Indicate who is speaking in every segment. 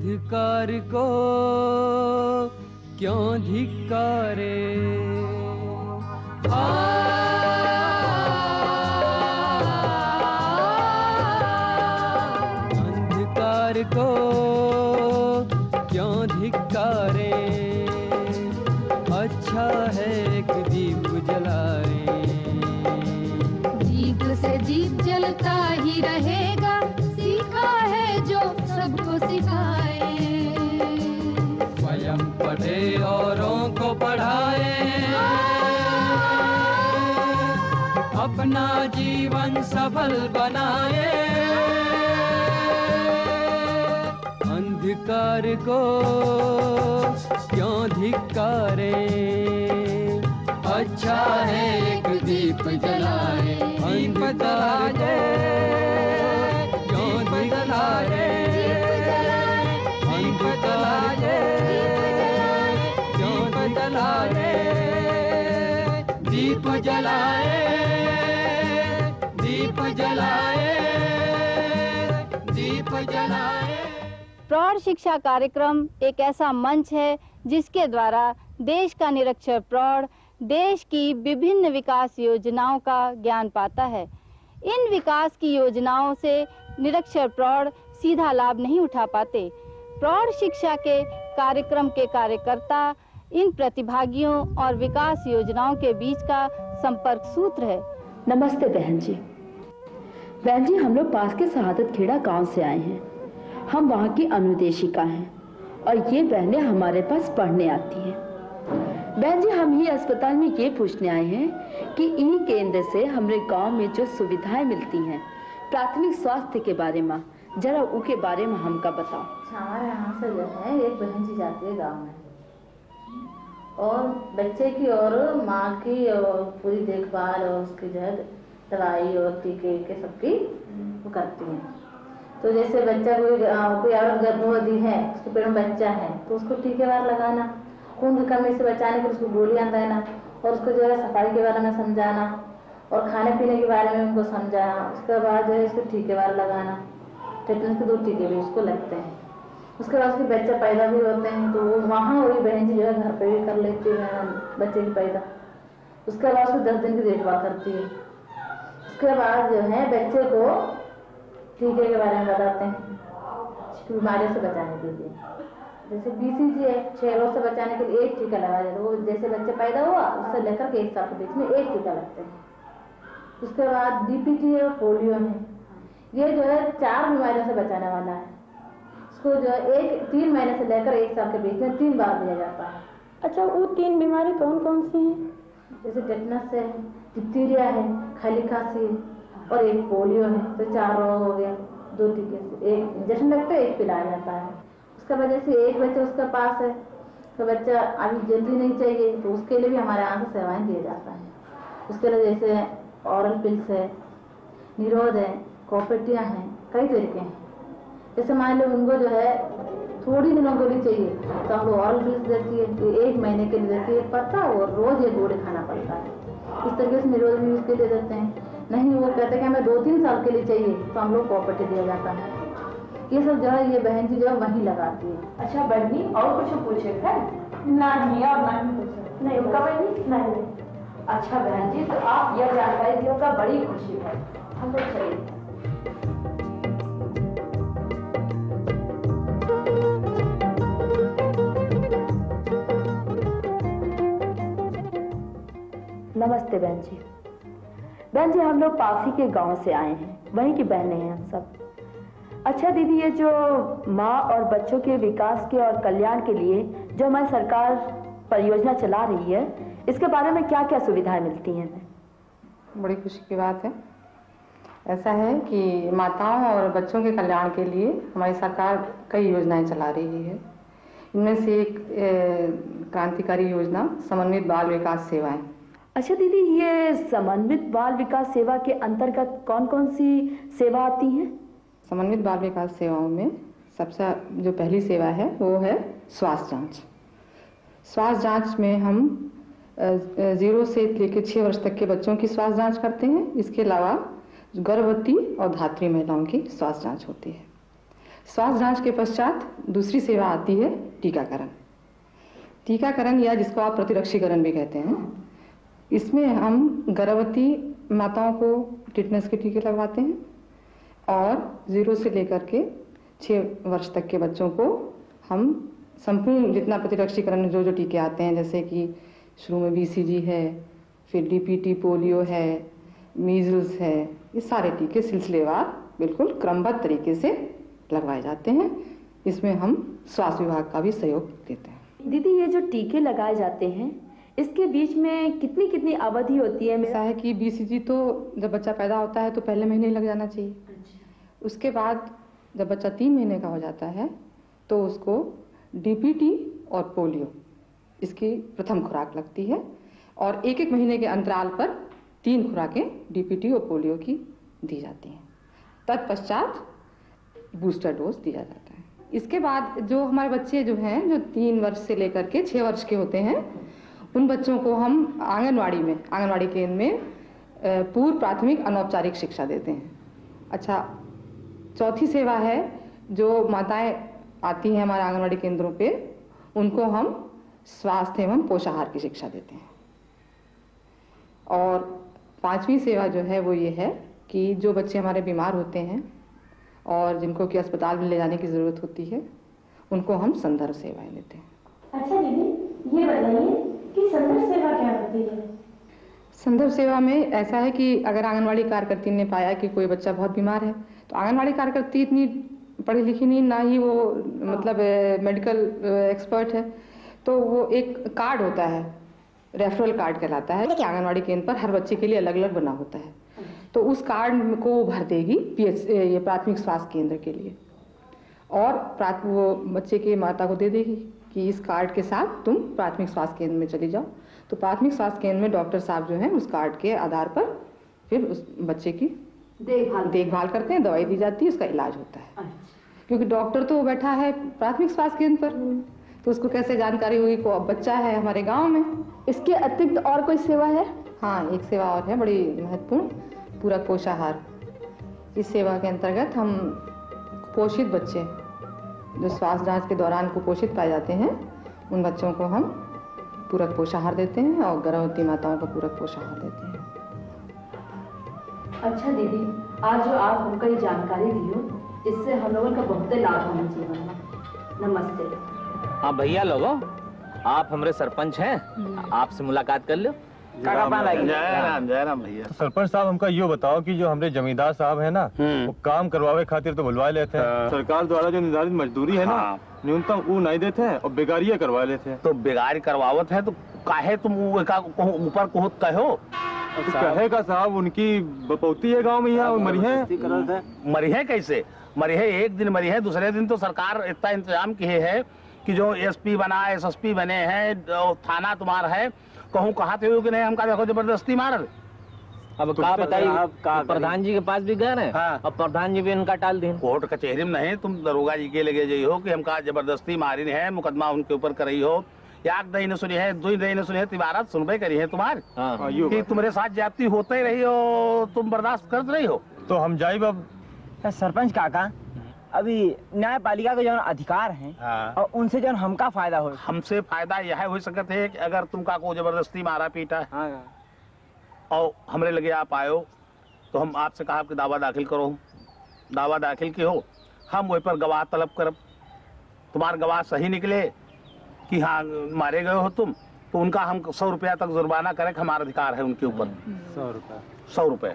Speaker 1: अंधकार को क्यों धिक्कारे, अंधकार को क्यों धिक्कारे, अच्छा है एक दीप जलाए।
Speaker 2: दीप से दीप जलता ही रहेगा, सीखा है जो सबको सिखाए।
Speaker 1: स्वयं पढ़े औरों को पढ़ाए, अपना जीवन सफल बनाए। अंधकार को क्यों धिक्कारे, अच्छा है एक दीप जलाए। अंधकार को क्यों धिक्कारे, अंधकार को क्यों जलाए। दीप जलाए, दीप जलाए, दीप जलाए।
Speaker 3: प्रौढ़ शिक्षा कार्यक्रम एक ऐसा मंच है जिसके द्वारा देश का निरक्षर प्रौढ़ देश की विभिन्न विकास योजनाओं का ज्ञान पाता है। इन विकास की योजनाओं से निरक्षर प्रौढ़ सीधा लाभ नहीं उठा पाते। प्रौढ़ शिक्षा के कार्यक्रम के कार्यकर्ता इन प्रतिभागियों और विकास योजनाओं के बीच का संपर्क सूत्र है।
Speaker 4: नमस्ते बहन जी। बहन जी, हम लोग पास के शहादत खेड़ा गांव से आए हैं। हम वहाँ की अनुदेशिका हैं और ये बहनें हमारे पास पढ़ने आती हैं। बहन जी, हम ही अस्पताल में ये पूछने आए हैं कि ई केंद्र से हमारे गांव में जो सुविधाएं मिलती हैं प्राथमिक स्वास्थ्य के बारे में, जरा उनके बारे में हमका बताओ।
Speaker 5: हमारे यहाँ से जो है एक बहन जी जाती है गाँव में और बच्चे की और माँ की और पूरी देखभाल और उसकी जो है दवाई और टीके के सबकी वो करती हैं। तो जैसे बच्चा कोई औरत गर्भवती है, उसके पेट में बच्चा है तो उसको टीकेवार लगाना, खून की कमी से बचाने के लिए उसको गोलियां देना और उसको जो है सफाई के बारे में समझाना और खाने पीने के बारे में उनको समझाना। उसके बाद जो है उसको टीकेवार लगाना, टेटनस के 2 टीके भी उसको लगते हैं। उसके बाद उसके बच्चे पैदा भी होते हैं तो वो वहाँ वही बहन जी जो है घर पे भी कर लेती है बच्चे की पैदा। उसके बाद उसको 10 दिन की देखभाल करती है। उसके बाद जो है बच्चे को टीके के बारे में बताते हैं बीमारियों से बचाने के लिए। जैसे BCG है, 6 रोज से बचाने के लिए 1 टीका लगाया जाता है। वो जैसे बच्चे पैदा हुआ उससे लेकर के 1 साल के बीच में 1 टीका लगते हैं। उसके बाद DPT है, पोलियो है। ये जो है 4 बीमारियों से बचाने वाला है। उसको जो है 3 महीने से लेकर 1 साल के बीच में 3 बार दिया जाता है।
Speaker 4: अच्छा, वो 3 बीमारी कौन कौन सी हैं?
Speaker 5: जैसे टेटनस है, डिप्थीरिया है, खाली खांसी और 1 पोलियो है। तो 4 रोग हो गया। 2 टीके से 1 इंजेक्शन लगता है, 1 पिलाया जाता है। उसका वजह से 1 बच्चा उसके पास है तो बच्चा अभी जल्दी नहीं चाहिए तो उसके लिए भी हमारे यहाँ से सेवाएं दिया जाता है। उसके लिए जैसे ऑरल पिल्स है, निरोध है, कॉपेटियाँ हैं, कई तरीके हैं। जैसे मान लो उनको जो है थोड़ी दिनों के लिए चाहिए तो हम लोग ऑरल पिल्स देती है, तो 1 महीने के लिए देती है पत्ता और रोज ये गोली खाना पड़ता है। इस तरीके से निरोध भी उसके दे देते हैं। नहीं वो कहते हैं कि हमें 2-3 साल के लिए चाहिए तो हम लोग कॉपेटी दिया जाता है। ये सब जो है ये बहन जी जो है वहीं लगाती है।
Speaker 4: अच्छा बहनी, और कुछ पूछेगा? नहीं, और नहीं पूछे नहीं होगा बहनी। नहीं। अच्छा बहन जी, तो आप यह जानकारी दियोगा, बड़ी खुशी है। हम लोग चलिए। नमस्ते बहन जी। बहन जी, हम लोग पास ही के गांव से आए हैं, वहीं की बहनें हैं हम सब। अच्छा दीदी, ये जो माँ और बच्चों के विकास के और कल्याण के लिए जो हमारी सरकार परियोजना चला रही है, इसके बारे में क्या क्या सुविधाएं मिलती हैं?
Speaker 6: बड़ी खुशी की बात है। ऐसा है कि माताओं और बच्चों के कल्याण के लिए हमारी सरकार कई योजनाएं चला रही है। इनमें से एक क्रांतिकारी योजना समन्वित बाल विकास सेवाएं।
Speaker 4: अच्छा दीदी, ये समन्वित बाल विकास सेवा के अंतर्गत कौन कौन सी सेवा आती हैं?
Speaker 6: समन्वित बाल विकास सेवाओं में सबसे जो पहली सेवा है वो है स्वास्थ्य जांच। स्वास्थ्य जांच में हम 0 से लेकर 6 वर्ष तक के बच्चों की स्वास्थ्य जांच करते हैं। इसके अलावा गर्भवती और धात्री महिलाओं की स्वास्थ्य जांच होती है। स्वास्थ्य जांच के पश्चात दूसरी सेवा आती है टीकाकरण। टीकाकरण या जिसको आप प्रतिरक्षीकरण भी कहते हैं, इसमें हम गर्भवती माताओं को टिटनेस के टीके लगवाते हैं और 0 से लेकर के 6 वर्ष तक के बच्चों को हम संपूर्ण जितना प्रतिरक्षीकरण जो जो टीके आते हैं, जैसे कि शुरू में BCG है, फिर DPT पोलियो है, मीजल्स है, ये सारे टीके सिलसिलेवार बिल्कुल क्रमबद्ध तरीके से लगवाए जाते हैं। इसमें हम स्वास्थ्य विभाग का भी सहयोग देते हैं।
Speaker 4: दीदी, ये जो टीके लगाए जाते हैं इसके बीच में कितनी कितनी अवधि होती है?
Speaker 6: ऐसा है कि BCG तो जब बच्चा पैदा होता है तो पहले महीने ही लग जाना चाहिए। उसके बाद जब बच्चा 3 महीने का हो जाता है तो उसको DPT और पोलियो इसकी प्रथम खुराक लगती है और 1-1 महीने के अंतराल पर 3 खुराकें DPT और पोलियो की दी जाती हैं। तत्पश्चात बूस्टर डोज दिया जाता है। इसके बाद जो हमारे बच्चे जो हैं, जो 3 वर्ष से लेकर के 6 वर्ष के होते हैं, उन बच्चों को हम आंगनवाड़ी केंद्र में पूर्व प्राथमिक अनौपचारिक शिक्षा देते हैं। अच्छा, चौथी सेवा है जो माताएं आती हैं हमारे आंगनवाड़ी केंद्रों पे, उनको हम स्वास्थ्य एवं पोषाहार की शिक्षा देते हैं। और 5वीं सेवा जो है वो ये है कि जो बच्चे हमारे बीमार होते हैं और जिनको कि अस्पताल में ले जाने की ज़रूरत होती है, उनको हम संदर्भ सेवाएं देते हैं।
Speaker 4: अच्छा दीदी, ये बताइए कि संदर्भ सेवा क्या होती है?
Speaker 6: संदर्भ सेवा में ऐसा है कि अगर आंगनवाड़ी कार्यकर्ती ने पाया कि कोई बच्चा बहुत बीमार है, तो आंगनवाड़ी कार्यकर्ती इतनी पढ़ी लिखी नहीं, ना ही वो मतलब मेडिकल एक्सपर्ट है, तो वो एक कार्ड होता है, रेफरल कार्ड कहलाता है, कि आंगनवाड़ी केंद्र पर हर बच्चे के लिए अलग अलग बना होता है। तो उस कार्ड को वो भर देगी ये प्राथमिक स्वास्थ्य केंद्र के लिए, और वो बच्चे के माता को दे देगी कि इस कार्ड के साथ तुम प्राथमिक स्वास्थ्य केंद्र में चली जाओ। तो प्राथमिक स्वास्थ्य केंद्र में डॉक्टर साहब जो हैं उस कार्ड के आधार पर फिर उस बच्चे की देखभाल करते हैं, दवाई दी जाती है, उसका इलाज होता है। क्योंकि डॉक्टर तो बैठा है प्राथमिक स्वास्थ्य केंद्र पर, तो उसको कैसे जानकारी हुई को बच्चा है हमारे गांव में।
Speaker 4: इसके अतिरिक्त और कोई सेवा है?
Speaker 6: हाँ, एक सेवा और है बड़ी महत्वपूर्ण, पूरक पोषाहार। इस सेवा के अंतर्गत हम कुपोषित बच्चे जो स्वास्थ्य जांच के दौरान कुपोषित पाए जाते हैं, उन बच्चों को हम पूरक पोषाहार देते हैं और गर्भवती माताओं को पूरक पोषाहार देते हैं।
Speaker 4: अच्छा दीदी, आज जो आप हमको ये जानकारी दी हो, इससे हम लोगों का बहुत लाभ होना जीवन में। नमस्ते।
Speaker 7: हाँ भैया लोगों, आप हमारे सरपंच हैं, आपसे मुलाकात कर लो।
Speaker 8: जय राम भैया।
Speaker 9: सरपंच साहब, हमका यो बताओ कि जो हमारे जमींदार साहब है ना, वो काम करवावे खातिर तो बुलवा लेते हैं, सरकार द्वारा जो निर्धारित मजदूरी है ना, न्यूनतम वो नहीं देते हैं और बेगारिया करवा लेते हैं।
Speaker 7: तो बेगारी करवावत है तो काहे तुम ऊपर कोहत कहो?
Speaker 9: तो कहे का साहब, उनकी बपौती है गाँव में, यहाँ
Speaker 7: मरी है कैसे मरी है? एक दिन मरी है, दूसरे दिन तो सरकार इतना इंतजाम किए है कि जो SP बना, SSP बने हैं, थाना तुम्हारा है, कहूँ कहा थे कि नहीं, हमका देखो जबरदस्ती मार। अब
Speaker 9: तो
Speaker 7: क्या बताइए, प्रधान जी के पास भी गए हैं। हाँ। और प्रधान जी भी इनका टाल दें। कोर्ट कचहरी में नहीं, तुम दरोगा जी के लगे जाइ हो कि हमका जबरदस्ती मारी है, मुकदमा उनके ऊपर करी हो, एक दही ने सुनी है, 2 दही ने सुनी है, तिबारत सुनबे करी है तुम्हारी। हाँ। कि तुम्हारे साथ जाती होते ही रही हो, तुम बर्दाश्त करते रही हो।
Speaker 9: तो हम जाइब। अब
Speaker 8: सरपंच काका, अभी न्यायपालिका के जो अधिकार हैं, हाँ, और उनसे जो हमका फायदा हो,
Speaker 7: हमसे फायदा यह हो सकता है कि अगर तुमका को जबरदस्ती मारा पीटा, हाँ, और हमरे लगे आप आयो, तो हम आपसे कहा कि दावा दाखिल करो। दावा दाखिल की हो, हम वही पर गवाह तलब करब। तुम्हारा गवाह सही निकले कि हाँ मारे गए हो तुम, तो उनका हम 100 रुपया तक जुर्माना करें, हमारा अधिकार है उनके ऊपर। 100 रुपये।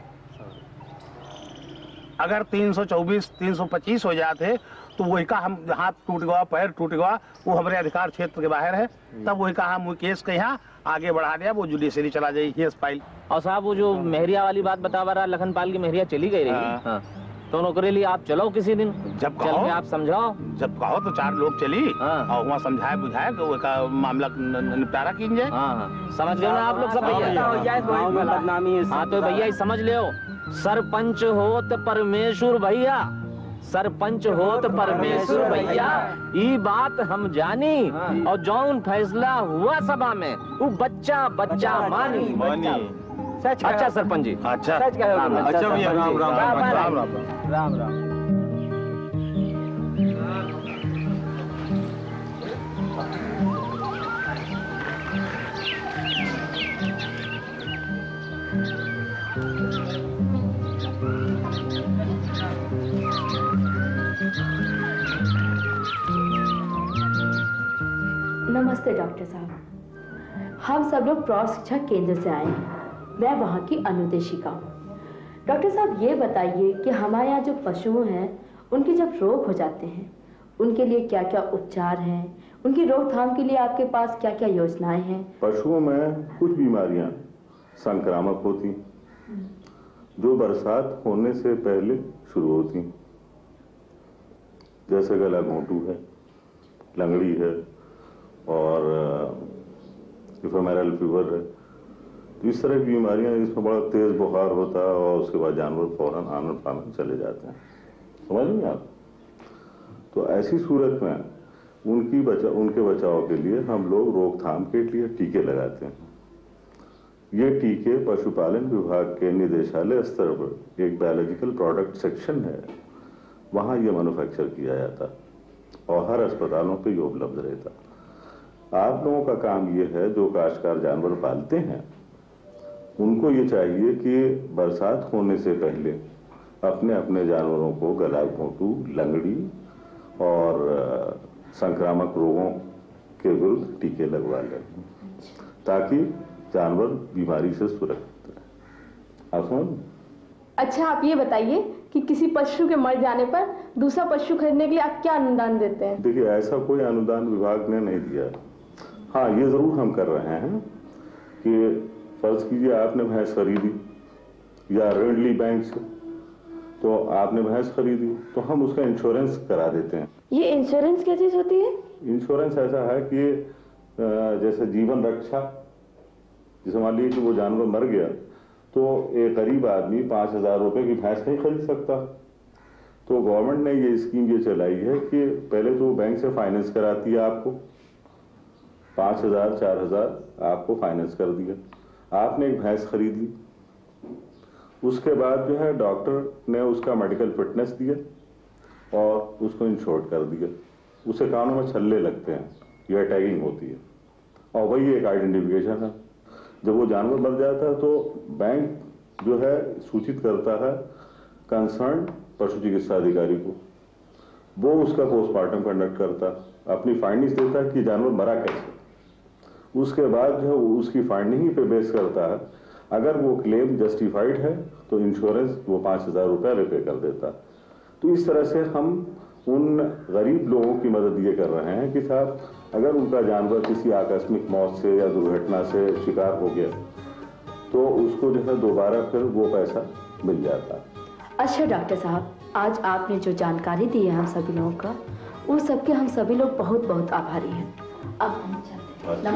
Speaker 7: अगर 324, 325 हो जाते तो वही का हम हाथ टूट गया, पैर टूट गया, वो हमारे अधिकार क्षेत्र के बाहर है, तब वही का हम केस के यहाँ आगे बढ़ा दिया, वो जुडिशरी चला जाए केस फाइल।
Speaker 10: और साहब, वो जो मेहरिया वाली बात बता रहा, लखनपाल की मेहरिया चली गई रही। हाँ। तो नौकरी लिए आप चलो किसी दिन,
Speaker 7: जब
Speaker 10: चल के आप समझाओ।
Speaker 7: जब कहो तो 4 लोग चली। हाँ। और वहाँ समझाए बुझाए कि वो का मामला निपटारा कीजिए।
Speaker 10: हाँ, समझ गए ना आप लोग सब भैया? हाँ तो भैया समझ लो, सरपंच होत परमेश्वर भैया, सरपंच होत परमेश्वर भैया, ये बात हम जानी, और जौन फैसला हुआ सभा में वो बच्चा बच्चा मानी। अच्छा सरपंच जी,
Speaker 7: अच्छा
Speaker 9: अच्छा भैया, राम राम।
Speaker 8: राम राम।
Speaker 4: नमस्ते डॉक्टर साहब। हम सब लोग प्रौढ़ शिक्षा केंद्र से आए हैं। मैं वहाँ की अनुदेशिका हूँ। डॉक्टर साहब ये बताइए कि हमारे यहाँ जो पशु हैं उनके जब रोग हो जाते हैं उनके लिए क्या क्या उपचार हैं, उनकी रोकथाम के लिए आपके पास क्या क्या योजनाएं हैं?
Speaker 11: पशुओं में कुछ बीमारियां संक्रामक होती जो बरसात होने से पहले शुरू होती, जैसे गला घोंटू है, लंगड़ी है और इफेमेरल फीवर है। तो इस तरह की बीमारियां जिसमें बड़ा तेज बुखार होता है और उसके बाद जानवर फौरन आनन फानन चले जाते हैं, समझ नहीं आप? तो ऐसी सूरत में उनके बचाव के लिए हम लोग रोकथाम के लिए टीके लगाते हैं। ये टीके पशुपालन विभाग के निदेशालय स्तर पर एक बायोलॉजिकल प्रोडक्ट सेक्शन है, वहाँ ये मैन्युफैक्चर किया जाता और हर अस्पतालों पे ये उपलब्ध रहता। आप लोगों का काम ये है जो काश्तकार जानवर पालते हैं उनको ये चाहिए कि बरसात होने से पहले अपने अपने जानवरों को गला घोंटू, लंगड़ी और संक्रामक रोगों के विरुद्ध टीके लगवा लें ताकि जानवर बीमारी से सुरक्षित रहे। आप समझ?
Speaker 12: अच्छा, आप ये बताइए कि किसी पशु के मर जाने पर दूसरा पशु खरीदने के लिए आप क्या अनुदान देते हैं?
Speaker 11: देखिए, ऐसा कोई अनुदान विभाग ने नहीं दिया। हाँ, ये जरूर हम कर रहे हैं कि फर्ज कीजिए आपने भैंस खरीदी या ऋण ली बैंक से, तो आपने भैंस खरीदी तो हम उसका इंश्योरेंस करा देते हैं।
Speaker 12: ये इंश्योरेंस क्या चीज होती है?
Speaker 11: इंश्योरेंस ऐसा है कि जैसे जीवन रक्षा, जैसे मान लीजिए कि वो जानवर मर गया तो एक गरीब आदमी 5,000 रुपए की भैंस नहीं खरीद सकता, तो गवर्नमेंट ने ये स्कीम ये चलाई है कि पहले तो बैंक से फाइनेंस कराती है, आपको 5,000 4,000 आपको फाइनेंस कर दिया, आपने एक भैंस खरीद ली, उसके बाद जो है डॉक्टर ने उसका मेडिकल फिटनेस दिया और उसको इंश्योर्ड कर दिया। उसे कानों में छल्ले लगते हैं, यह टैगिंग होती है और वही एक आइडेंटिफिकेशन है। जब वो जानवर मर जाता है तो बैंक जो है सूचित करता है कंसर्न पशु चिकित्सा अधिकारी को, वो उसका पोस्टमार्टम कंडक्ट करता, अपनी फाइंडिंग्स देता है कि जानवर मरा कैसे। उसके बाद जो है उसकी फाइंडिंग पे बेस करता है, अगर वो क्लेम जस्टिफाइड है तो इंश्योरेंस वो 5,000 रुपये रिपे कर देता। तो इस तरह से हम उन गरीब लोगों की मदद ये कर रहे हैं कि साहब अगर उनका जानवर किसी आकस्मिक मौत से या दुर्घटना से शिकार हो गया तो उसको जो है दोबारा फिर वो पैसा मिल जाता।
Speaker 4: अच्छा डॉक्टर साहब, आज आपने जो जानकारी दी है हम सभी लोगों का, वो सबके हम सभी लोग बहुत बहुत आभारी हैं। अब हम चलते हैं।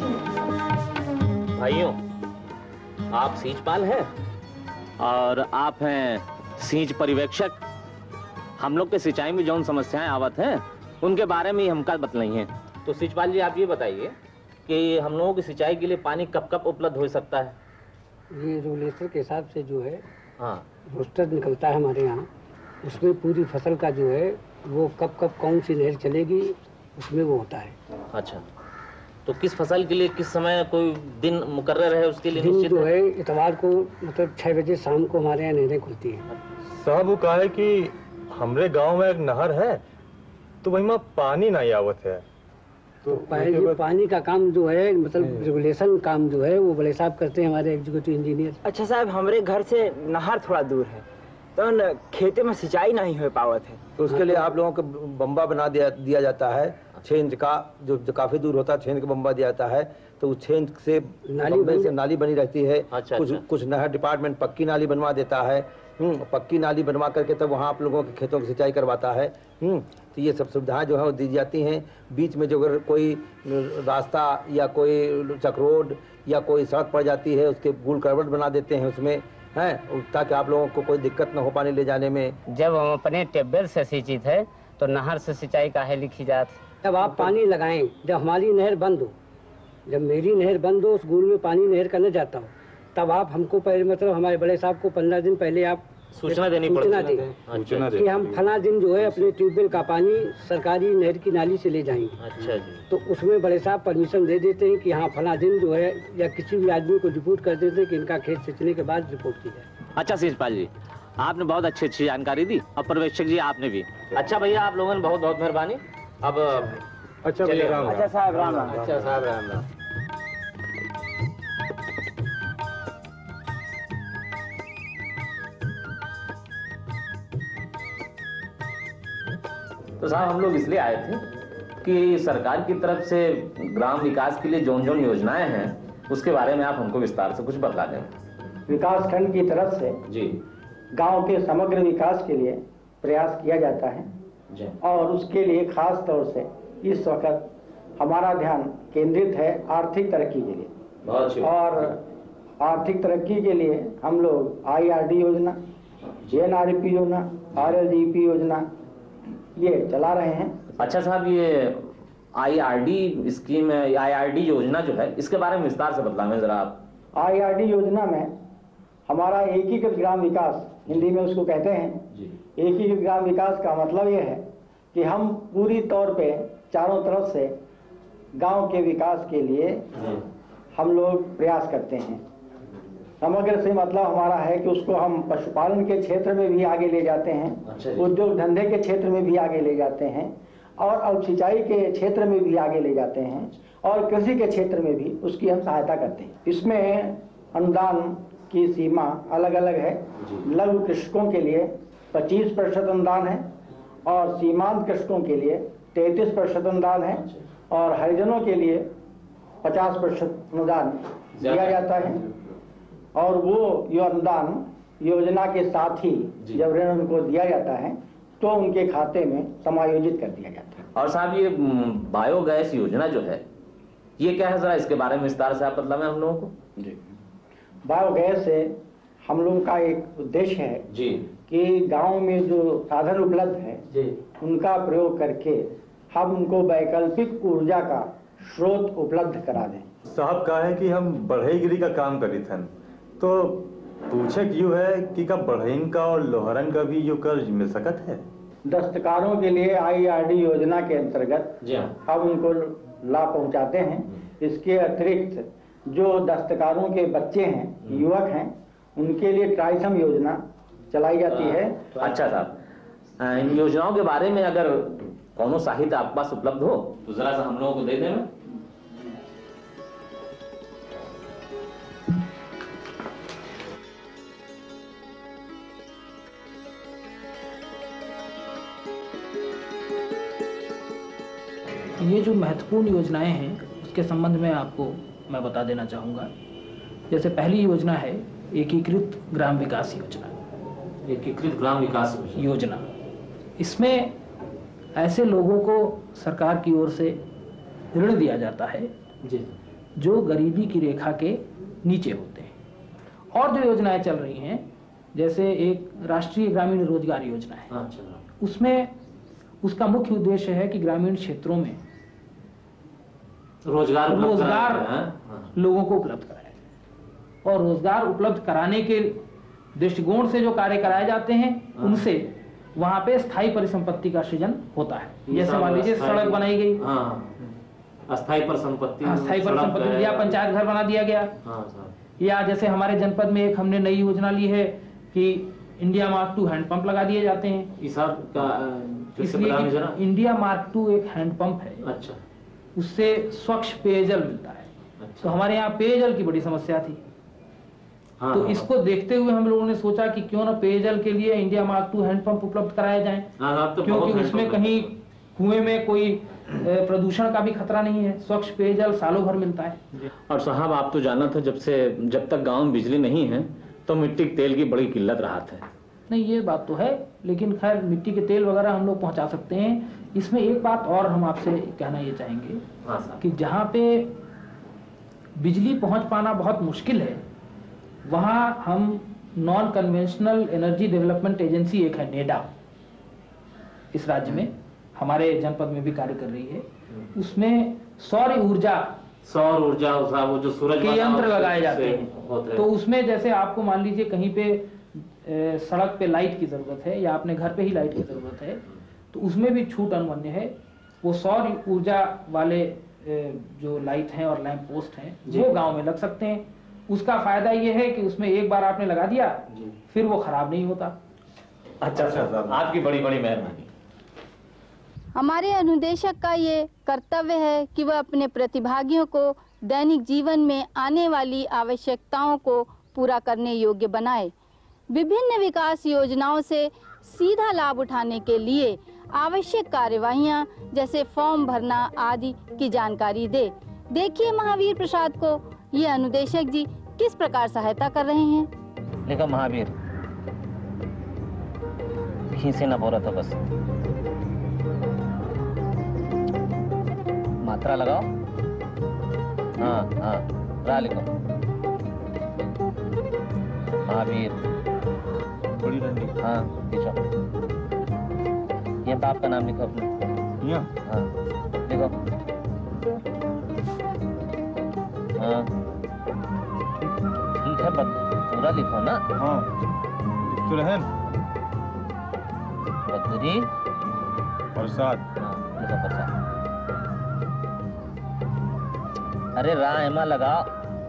Speaker 4: नमस्ते
Speaker 10: भाइयों, आप सींचपाल हैं और आप हैं सींच पर्यवेक्षक। हम लोग के सिंचाई में जो समस्याएं आवत हैं उनके बारे में ही हमका बतलाई हैं। तो सींचपाल जी, आप ये बताइए कि हम लोगों की सिंचाई के लिए पानी कब कब उपलब्ध हो सकता है?
Speaker 13: ये रेगुलेटर के हिसाब से जो है,
Speaker 10: हाँ,
Speaker 13: रोस्टर निकलता है हमारे यहाँ, उसमें पूरी फसल का जो है वो कब कब कौन सी नहर चलेगी उसमें वो होता है।
Speaker 10: अच्छा, तो किस फसल के लिए किस समय कोई दिन मुकर्रर है उसके लिए?
Speaker 13: दिन जो है इतवार को मतलब 6 बजे शाम को हमारे यहाँ नहरें खुलती हैं।
Speaker 9: साहब वो कहा है कि हमारे गांव में एक नहर है तो वही में पानी नहीं आवत है,
Speaker 13: तो पानी का काम जो है मतलब रेगुलेशन काम जो है वो बड़े साहब करते हैं, हमारे एग्जीक्यूटिव इंजीनियर।
Speaker 8: अच्छा साहब, हमारे घर से नहर थोड़ा दूर है तो खेते में सिंचाई नहीं हो पावत है,
Speaker 14: तो उसके लिए आप लोगों को बम्बा बना दिया जाता है, छेंद का जो काफी दूर होता है, छेंद का बम्बा दिया जाता है, तो उस छेंद से नाली बनी रहती है। कुछ नहर डिपार्टमेंट पक्की नाली बनवा देता है, पक्की नाली बनवा करके तब वहाँ आप लोगों के खेतों की सिंचाई करवाता है। तो ये सब सुविधाएं जो है वो दी जाती हैं। बीच में जो अगर कोई रास्ता या कोई चक्रोड या कोई सड़क पड़ जाती है उसके गुल करवट बना देते हैं उसमें, हैं, ताकि आप लोगों को कोई दिक्कत न हो पानी ले जाने में।
Speaker 15: जब हम अपने ट्यूबवेल से सिंचित है तो नहर से सिंचाई काहे लिखी जाती?
Speaker 13: जब आप पानी लगाएं, जब हमारी नहर बंद हो, जब मेरी नहर बंद हो, उस गुल में पानी नहर का न जाता हो, तब आप हमको पहले मतलब हमारे बड़े साहब को 15 दिन पहले आप
Speaker 10: सूचना देनी पड़ती है
Speaker 13: कि हम फला दिन जो है अपने ट्यूबवेल का पानी सरकारी नहर की नाली से ले जाएंगे।
Speaker 10: अच्छा जी।
Speaker 13: तो उसमें बड़े साहब परमिशन दे देते हैं कि हाँ फला दिन जो है, या किसी भी आदमी को रिपोर्ट कर देते हैं कि इनका खेत सिंचने के बाद रिपोर्ट की जाए।
Speaker 10: अच्छा सींचपाल जी, आपने बहुत अच्छी जानकारी दी और पर्यवेक्षक जी आपने भी। अच्छा भैया, आप लोगों ने बहुत बहुत मेहरबानी। अब
Speaker 9: अच्छा भैया राम राम।
Speaker 8: अच्छा साहब राम राम।
Speaker 15: अच्छा साहब राम राम। तो साहब हम लोग इसलिए आए थे कि सरकार की तरफ से ग्राम विकास के लिए जोन जोन योजनाएं हैं उसके बारे में आप हमको विस्तार से कुछ बता दें।
Speaker 16: विकास खंड की तरफ से
Speaker 15: जी
Speaker 16: गांव के समग्र विकास के लिए प्रयास किया जाता है
Speaker 15: जी।
Speaker 16: और उसके लिए खास तौर से इस वक्त हमारा ध्यान केंद्रित है आर्थिक तरक्की के लिए।
Speaker 15: बहुत अच्छी।
Speaker 16: और आर्थिक तरक्की के लिए हम लोग IRD योजना, JNRP योजना, RLGP योजना ये चला रहे हैं।
Speaker 15: अच्छा साहब, ये IRD स्कीम है, IRD योजना जो है इसके बारे में विस्तार से बतलाएं जरा आप।
Speaker 16: IRD योजना में हमारा एकीकृत ग्राम विकास, हिंदी में उसको कहते हैं। एकीकृत ग्राम विकास का मतलब ये है कि हम पूरी तौर पे चारों तरफ से गांव के विकास के लिए हम लोग प्रयास करते हैं। समग्र से मतलब हमारा है कि उसको हम पशुपालन के क्षेत्र में भी आगे ले जाते हैं, उद्योग धंधे के क्षेत्र में भी आगे ले जाते हैं और अब सिंचाई के क्षेत्र में भी आगे ले जाते हैं और कृषि के क्षेत्र में भी उसकी हम सहायता करते हैं। इसमें अनुदान की सीमा अलग अलग है। लघु कृषकों के लिए 25% अनुदान है और सीमांत कृषकों के लिए 33% अनुदान है और हरिजनों के लिए 50% अनुदान दिया जाता है। और वो ये अनुदान योजना के साथ ही जब ऋण उनको दिया जाता है तो उनके खाते में समायोजित कर दिया जाता है।
Speaker 15: और साहब ये बायोगैस योजना जो है ये क्या है, जरा इसके बारे में विस्तार से आप बतलाएं हम लोगों को।
Speaker 16: जी, बायोगैस से हम लोगों का एक उद्देश्य है
Speaker 15: जी
Speaker 16: कि गांव में जो साधन उपलब्ध है उनका प्रयोग करके हम उनको वैकल्पिक ऊर्जा का स्रोत उपलब्ध करा दें।
Speaker 9: साहब कहा है कि हम बढ़ईगिरी का काम करी थे, तो पूछे क्यों है कि का बढ़ईन का और लोहरन का भी जो कर्ज मिल सकत है।
Speaker 16: दस्तकारों के लिए IRD योजना के अंतर्गत हम उनको लाभ पहुंचाते हैं। इसके अतिरिक्त जो दस्तकारों के बच्चे हैं, युवक हैं, उनके लिए ट्राइसम योजना चलाई जाती है।
Speaker 15: अच्छा साहब, इन योजनाओं के बारे में अगर कोनो साहित्य आपके पास उपलब्ध हो तो जरा सा हम लोगों को दे देना।
Speaker 17: ये जो महत्वपूर्ण योजनाएं हैं उसके संबंध में आपको मैं बता देना चाहूँगा। जैसे पहली योजना है एकीकृत ग्राम विकास योजना।
Speaker 15: एकीकृत ग्राम विकास
Speaker 17: योजना, इसमें ऐसे लोगों को सरकार की ओर से ऋण दिया जाता है जो गरीबी की रेखा के नीचे होते हैं। और जो योजनाएं चल रही हैं, जैसे एक राष्ट्रीय ग्रामीण रोजगार योजना है, उसमें उसका मुख्य उद्देश्य है कि ग्रामीण क्षेत्रों में रोजगार लोगों को उपलब्ध कराए और रोजगार उपलब्ध कराने के दृष्टिकोण से जो कार्य कराए जाते हैं उनसे वहां पे स्थायी परिसंपत्ति का सृजन होता है। जैसे मान लीजिए सड़क बनाई गई,
Speaker 15: अस्थायी परिसंपत्ति,
Speaker 17: स्थायी परिसंपत्ति या पंचायत घर बना दिया गया, या जैसे हमारे जनपद में एक हमने नई योजना ली है कि इंडिया मार्क 2 हैंडपंप लगा दिए जाते हैं। इसलिए इंडिया मार्क 2 एक हैंडपंप है। अच्छा, उससे स्वच्छ पेयजल मिलता है। तो हमारे यहाँ पेयजल की बड़ी समस्या थी। तो इसको देखते हुए हम लोगों ने सोचा कि क्यों ना पेयजल के लिए इंडिया मार्क 2 हैंडपंप उपलब्ध कराया जाए, क्योंकि उसमें कहीं कुएं में कोई प्रदूषण का भी खतरा नहीं है, स्वच्छ पेयजल सालों भर मिलता है।
Speaker 15: और साहब आप तो जानत हो जब तक गांव में बिजली नहीं है तो मिट्टी के तेल की बड़ी किल्लत राहत है।
Speaker 17: नहीं, ये बात तो है, लेकिन खैर मिट्टी के तेल वगैरह हम लोग पहुंचा सकते हैं। इसमें एक बात और हम आपसे कहना ये चाहेंगे कि जहाँ पे बिजली पहुंच पाना बहुत मुश्किल है, वहाँ हम non conventional energy development agency एक है नेडा, इस राज्य में हमारे जनपद में भी कार्य कर रही है। उसमें सौर ऊर्जा वो जो सूरज के यंत्र लगाए जाते हैं। तो उसमें जैसे आपको मान लीजिए कहीं पे सड़क पे लाइट की जरूरत है या अपने घर पे ही लाइट की जरूरत है, तो उसमें भी छूट अनुमन्य है। वो सौर ऊर्जा वाले जो लाइट हैं और लैंप पोस्ट हैं वो गांव में लग सकते हैं। उसका फायदा ये है कि उसमें एक बार आपने लगा दिया फिर वो खराब नहीं होता।
Speaker 15: अच्छा सर, आपकी बड़ी बड़ी मेहरबानी।
Speaker 3: हमारे अनुदेशक का ये कर्तव्य है कि वह अपने प्रतिभागियों को दैनिक जीवन में आने वाली आवश्यकताओं को पूरा करने योग्य बनाए। विभिन्न विकास योजनाओं से सीधा लाभ उठाने के लिए आवश्यक कार्यवाहियां जैसे फॉर्म भरना आदि की जानकारी दे। देखिए महावीर प्रसाद को ये अनुदेशक जी किस प्रकार सहायता कर रहे हैं।
Speaker 10: देखो महावीर, खींचे ना बोला था बस, मात्रा लगाओ। हाँ हाँ, रा लिखो। महावीर
Speaker 9: बड़ी डंडी।
Speaker 10: हाँ खींचो। ये बाप का नाम लिखो अपने। हाँ लिखो। हाँ ठीक है, पूरा लिखो ना।
Speaker 9: हाँ लिख तो रहे।
Speaker 10: बद्री
Speaker 9: प्रसाद।
Speaker 10: हाँ लिखो प्रसाद। अरे रामा लगाओ।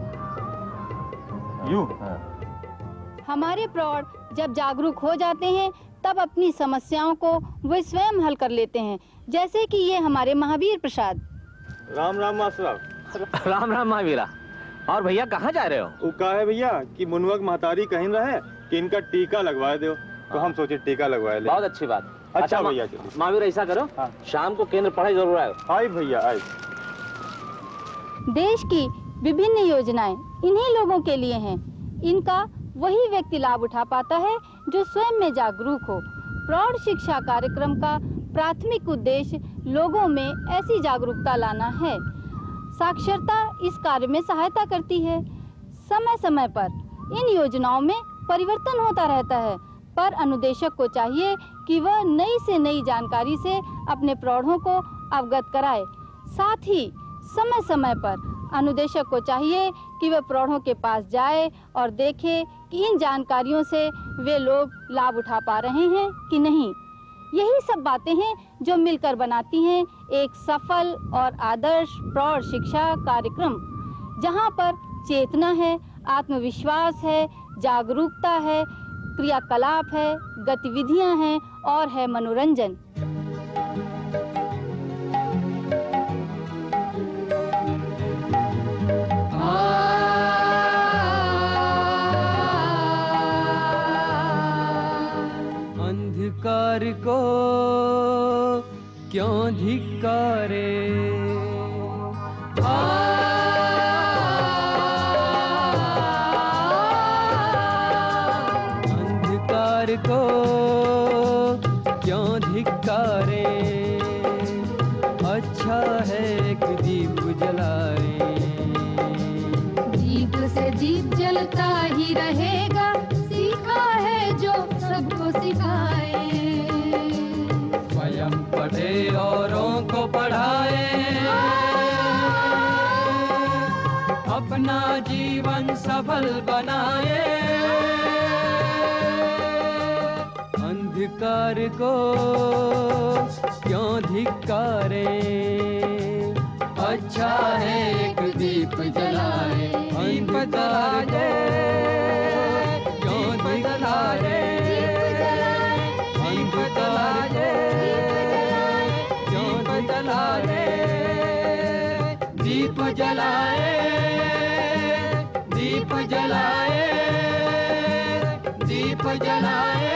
Speaker 9: यू।
Speaker 10: हाँ।
Speaker 3: हमारे प्रौढ़ जब जागरूक हो जाते हैं तब अपनी समस्याओं को वे स्वयं हल कर लेते हैं, जैसे कि ये हमारे महावीर प्रसाद।
Speaker 9: राम राम मास्टर।
Speaker 10: राम राम महावीरा। और भैया कहाँ जा रहे हो?
Speaker 9: वो कहा है भैया कि मुनवक महतारी कहीं रहे कि इनका टीका लगवा दो, तो हम सोचे टीका लगवा ले।
Speaker 10: बहुत अच्छी बात।
Speaker 9: अच्छा भैया
Speaker 10: महावीर ऐसा करो, शाम को केंद्र पढ़ाई जरूर आए।
Speaker 9: आई भैया आई।
Speaker 3: देश की विभिन्न योजनाएं इन्हीं लोगों के लिए हैं। इनका वही व्यक्ति लाभ उठा पाता है जो स्वयं में जागरूक हो। प्रौढ़ शिक्षा कार्यक्रम का प्राथमिक उद्देश्य लोगों में ऐसी जागरूकता लाना है। साक्षरता इस कार्य में सहायता करती है। समय समय पर इन योजनाओं में परिवर्तन होता रहता है, पर अनुदेशक को चाहिए कि वह नई से नई जानकारी से अपने प्रौढ़ों को अवगत कराए। साथ ही समय समय पर अनुदेशक को चाहिए कि वह प्रौढ़ों के पास जाए और देखे कि इन जानकारियों से वे लोग लाभ उठा पा रहे हैं कि नहीं। यही सब बातें हैं जो मिलकर बनाती हैं एक सफल और आदर्श प्रौढ़ शिक्षा कार्यक्रम, जहां पर चेतना है, आत्मविश्वास है, जागरूकता है, क्रियाकलाप है, गतिविधियां हैं और है मनोरंजन।
Speaker 1: अंधकार को क्यों धिक्कारे, अंधकार को क्यों धिक्कारे, अच्छा है एक दीप जलाए।
Speaker 2: दीप से दीप जलता ही रहेगा, सीखा है जो सबको सिखाए।
Speaker 1: स्वयं पढ़े औरों को पढ़ाए, अपना जीवन सफल बनाए। अंधकार को क्यों धिक्कारे, अच्छा है एक दीप जलाए। दीप जलाए क्यों धिक्कारे, दीप जलाए क्यों जलाए। दीप जलाए, दीप जलाए, दीप जलाए,